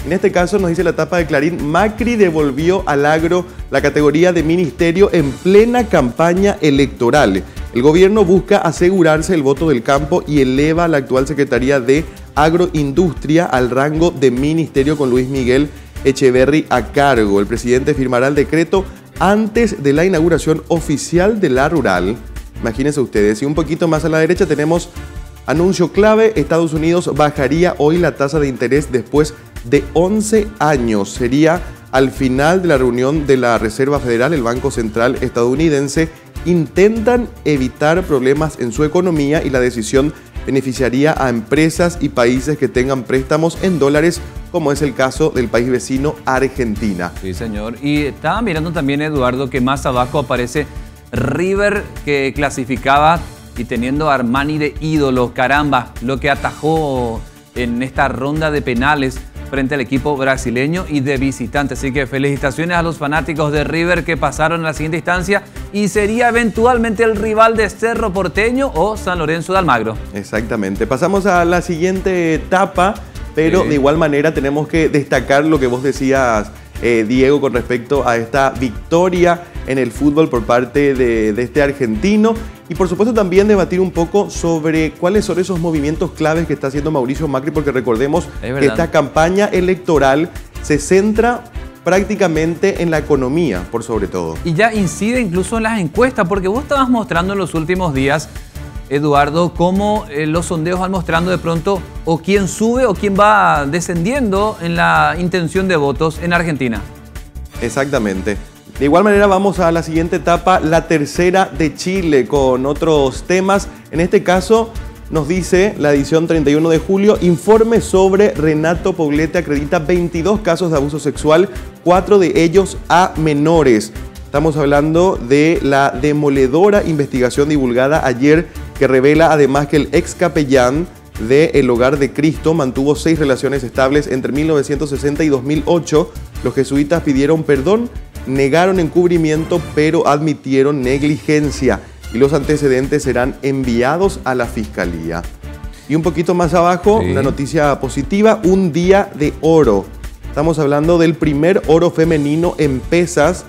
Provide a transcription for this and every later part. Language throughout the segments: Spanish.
En este caso nos dice la tapa de Clarín, Macri devolvió al agro la categoría de ministerio en plena campaña electoral. El gobierno busca asegurarse el voto del campo y eleva la actual Secretaría de Agroindustria al rango de ministerio con Luis Miguel Echeverri a cargo. El presidente firmará el decreto antes de la inauguración oficial de la rural. Imagínense ustedes, y un poquito más a la derecha tenemos anuncio clave, Estados Unidos bajaría hoy la tasa de interés después de 11 años. Sería al final de la reunión de la Reserva Federal, el Banco Central estadounidense. Intentan evitar problemas en su economía y la decisión beneficiaría a empresas y países que tengan préstamos en dólares, como es el caso del país vecino Argentina. Sí, señor. Y estaba mirando también, Eduardo, que más abajo aparece River, que clasificaba y teniendo a Armani de ídolo. Caramba, lo que atajó en esta ronda de penales frente al equipo brasileño y de visitante. Así que felicitaciones a los fanáticos de River que pasaron a la siguiente instancia y sería eventualmente el rival de Cerro Porteño o San Lorenzo de Almagro. Exactamente. Pasamos a la siguiente etapa, pero de igual manera tenemos que destacar lo que vos decías, Diego, con respecto a esta victoria en el fútbol por parte de este argentino. Y por supuesto también debatir un poco sobre cuáles son esos movimientos claves que está haciendo Mauricio Macri, porque recordemos que esta campaña electoral se centra prácticamente en la economía, por sobre todo. Y ya incide incluso en las encuestas, porque vos estabas mostrando en los últimos días, Eduardo, cómo los sondeos van mostrando de pronto o quién sube o quién va descendiendo en la intención de votos en Argentina. Exactamente. De igual manera vamos a la siguiente etapa, la tercera de Chile, con otros temas. En este caso nos dice la edición 31 de julio, informe sobre Renato Poblete acredita 22 casos de abuso sexual, 4 de ellos a menores. Estamos hablando de la demoledora investigación divulgada ayer que revela además que el ex capellán del Hogar de Cristo mantuvo 6 relaciones estables entre 1960 y 2008. Los jesuitas pidieron perdón, negaron encubrimiento, pero admitieron negligencia y los antecedentes serán enviados a la fiscalía. Y un poquito más abajo, una noticia positiva, un día de oro. Estamos hablando del primer oro femenino en pesas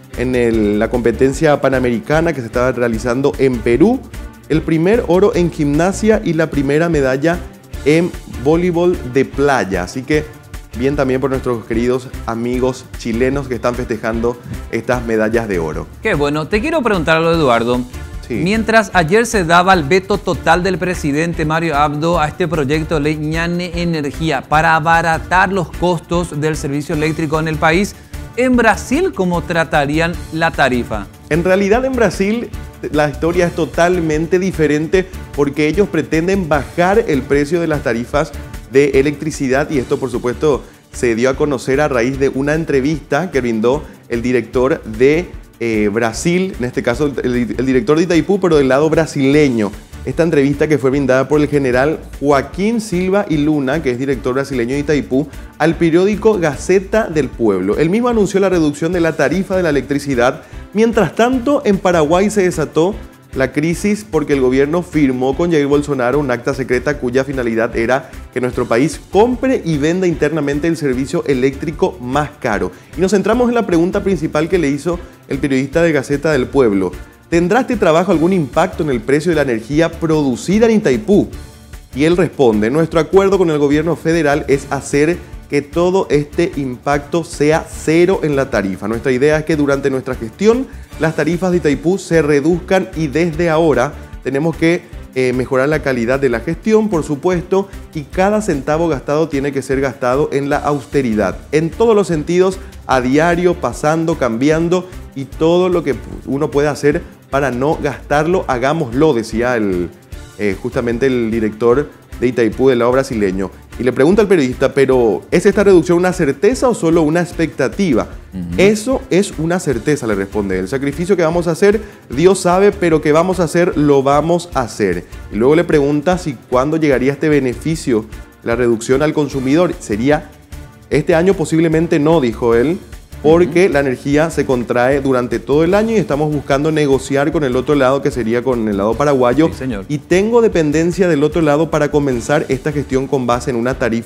en la competencia panamericana que se estaba realizando en Perú. El primer oro en gimnasia y la primera medalla en voleibol de playa. Así que bien también por nuestros queridos amigos chilenos que están festejando estas medallas de oro. Qué bueno. Te quiero preguntar algo, Eduardo. Sí. Mientras ayer se daba el veto total del presidente Mario Abdo a este proyecto de ley Ñane Energía para abaratar los costos del servicio eléctrico en el país, en Brasil, ¿cómo tratarían la tarifa? En realidad en Brasil la historia es totalmente diferente porque ellos pretenden bajar el precio de las tarifas de electricidad y esto por supuesto se dio a conocer a raíz de una entrevista que brindó el director de Brasil, en este caso el director de Itaipú, pero del lado brasileño. Esta entrevista que fue brindada por el general Joaquín Silva y Luna, que es director brasileño de Itaipú, al periódico Gaceta del Pueblo. Él mismo anunció la reducción de la tarifa de la electricidad. Mientras tanto, en Paraguay se desató la crisis porque el gobierno firmó con Jair Bolsonaro un acta secreta cuya finalidad era que nuestro país compre y venda internamente el servicio eléctrico más caro. Y nos centramos en la pregunta principal que le hizo el periodista de Gaceta del Pueblo. ¿Tendrá este trabajo algún impacto en el precio de la energía producida en Itaipú? Y él responde, nuestro acuerdo con el gobierno federal es hacer que todo este impacto sea cero en la tarifa. Nuestra idea es que durante nuestra gestión las tarifas de Itaipú se reduzcan y desde ahora tenemos que mejorar la calidad de la gestión, por supuesto, y cada centavo gastado tiene que ser gastado en la austeridad, en todos los sentidos, a diario, pasando, cambiando y todo lo que uno puede hacer para no gastarlo, hagámoslo, decía justamente el director de Itaipú del lado brasileño. Y le pregunta al periodista, pero ¿es esta reducción una certeza o solo una expectativa? Eso es una certeza, le responde. El sacrificio que vamos a hacer, Dios sabe, pero que vamos a hacer, lo vamos a hacer. Y luego le pregunta si cuándo llegaría este beneficio, la reducción al consumidor. Sería este año, posiblemente no, dijo él, porque la energía se contrae durante todo el año y estamos buscando negociar con el otro lado, que sería con el lado paraguayo. Sí, señor. Y tengo dependencia del otro lado para comenzar esta gestión con base en una tarifa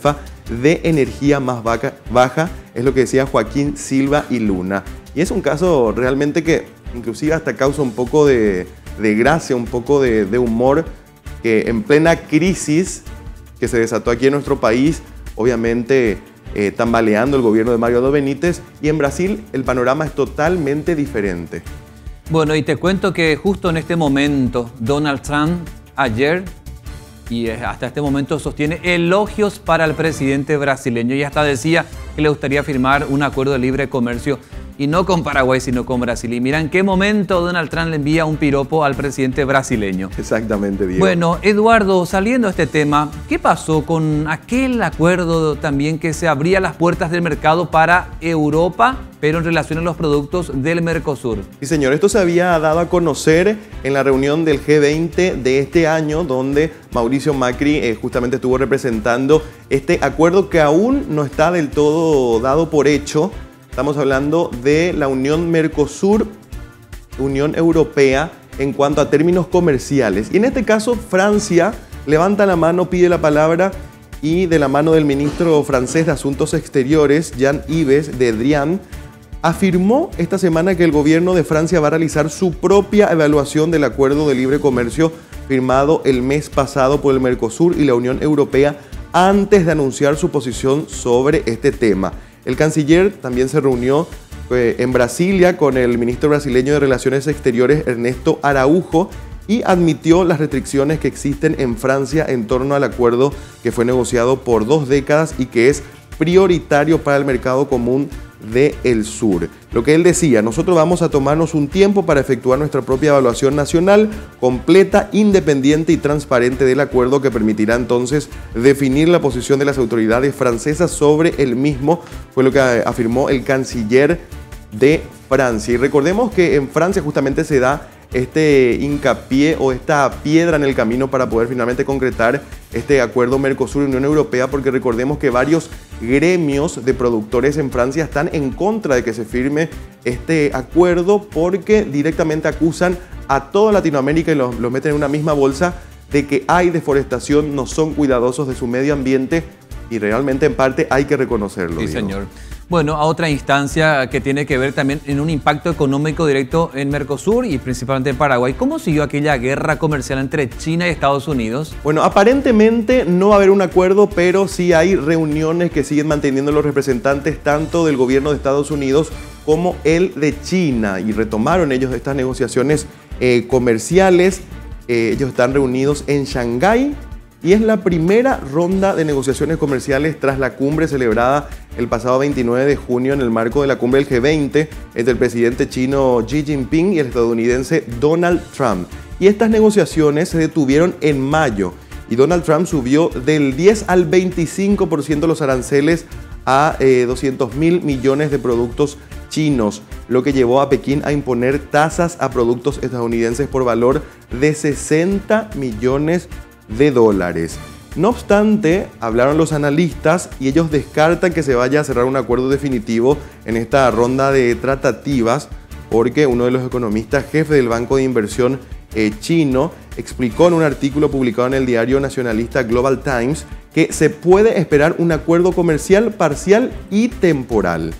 de energía más baja, es lo que decía Joaquín Silva y Luna. Y es un caso realmente que inclusive hasta causa un poco de gracia, un poco de humor, que en plena crisis que se desató aquí en nuestro país, obviamente tambaleando el gobierno de Mario Abdo Benítez, y en Brasil el panorama es totalmente diferente. Bueno, y te cuento que justo en este momento Donald Trump ayer y hasta este momento sostiene elogios para el presidente brasileño y hasta decía que le gustaría firmar un acuerdo de libre comercio y no con Paraguay, sino con Brasil. Y mira en qué momento Donald Trump le envía un piropo al presidente brasileño. Exactamente, Diego. Bueno, Eduardo, saliendo de este tema, ¿qué pasó con aquel acuerdo también que se abría las puertas del mercado para Europa, pero en relación a los productos del Mercosur? Sí, señor, esto se había dado a conocer en la reunión del G20 de este año, donde Mauricio Macri justamente estuvo representando este acuerdo que aún no está del todo dado por hecho. Estamos hablando de la Unión Mercosur, Unión Europea, en cuanto a términos comerciales. Y en este caso, Francia levanta la mano, pide la palabra y de la mano del ministro francés de Asuntos Exteriores, Jean-Yves Le Drian, afirmó esta semana que el gobierno de Francia va a realizar su propia evaluación del acuerdo de libre comercio firmado el mes pasado por el Mercosur y la Unión Europea antes de anunciar su posición sobre este tema. El canciller también se reunió en Brasilia con el ministro brasileño de Relaciones Exteriores, Ernesto Araújo, y admitió las restricciones que existen en Francia en torno al acuerdo que fue negociado por 2 décadas y que es prioritario para el mercado común del sur. Lo que él decía: nosotros vamos a tomarnos un tiempo para efectuar nuestra propia evaluación nacional, completa, independiente y transparente del acuerdo, que permitirá entonces definir la posición de las autoridades francesas sobre el mismo, fue lo que afirmó el canciller de Francia. Y recordemos que en Francia justamente se da este hincapié o esta piedra en el camino para poder finalmente concretar este acuerdo Mercosur-Unión Europea, porque recordemos que varios gremios de productores en Francia están en contra de que se firme este acuerdo, porque directamente acusan a toda Latinoamérica y los meten en una misma bolsa de que hay deforestación, no son cuidadosos de su medio ambiente, y realmente en parte hay que reconocerlo. Sí, señor. Bueno, a otra instancia que tiene que ver también en un impacto económico directo en Mercosur y principalmente en Paraguay. ¿Cómo siguió aquella guerra comercial entre China y Estados Unidos? Bueno, aparentemente no va a haber un acuerdo, pero sí hay reuniones que siguen manteniendo los representantes tanto del gobierno de Estados Unidos como el de China, y retomaron ellos estas negociaciones comerciales. Ellos están reunidos en Shanghái y es la primera ronda de negociaciones comerciales tras la cumbre celebrada el pasado 29 de junio en el marco de la cumbre del G20 entre el presidente chino Xi Jinping y el estadounidense Donald Trump. Y estas negociaciones se detuvieron en mayo y Donald Trump subió del 10 al 25% los aranceles a 200.000 millones de productos chinos, lo que llevó a Pekín a imponer tasas a productos estadounidenses por valor de 60 millones de dólares. No obstante, hablaron los analistas y ellos descartan que se vaya a cerrar un acuerdo definitivo en esta ronda de tratativas, porque uno de los economistas jefe del banco de inversión chino explicó en un artículo publicado en el diario nacionalista Global Times que se puede esperar un acuerdo comercial parcial y temporal.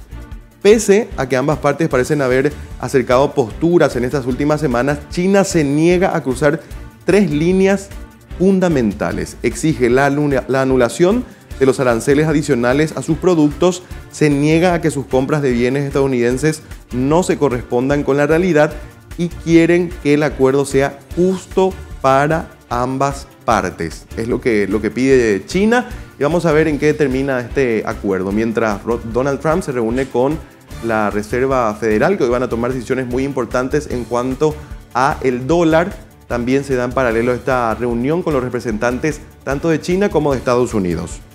Pese a que ambas partes parecen haber acercado posturas en estas últimas semanas, China se niega a cruzar 3 líneas fundamentales. Exige la anulación de los aranceles adicionales a sus productos, se niega a que sus compras de bienes estadounidenses no se correspondan con la realidad y quieren que el acuerdo sea justo para ambas partes. Es lo que pide China, y vamos a ver en qué termina este acuerdo. Mientras Donald Trump se reúne con la Reserva Federal, que hoy van a tomar decisiones muy importantes en cuanto a el dólar. También se da en paralelo esta reunión con los representantes tanto de China como de Estados Unidos.